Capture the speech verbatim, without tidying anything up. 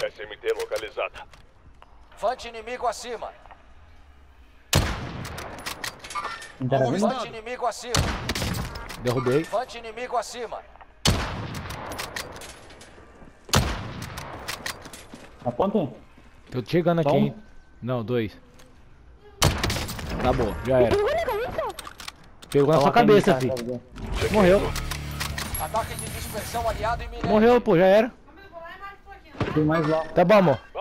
S M T localizada. Fante inimigo acima. Interagindo? Fante inimigo acima. Derrubei. Fante inimigo acima. Aponta aí. Tô chegando aqui, Só um? hein? Não, dois. Acabou, já era. Pegou na sua cabeça, filho. Morreu. Ataque de dispersão aliado iminente. Morreu, pô, já era. Tem mais lá. Tá bom, amor.